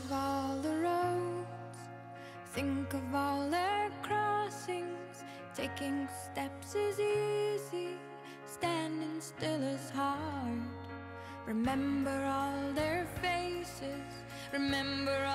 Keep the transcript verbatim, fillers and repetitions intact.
of all the roads, think of all their crossings. Taking steps is easy, standing still is hard. Remember all their faces, remember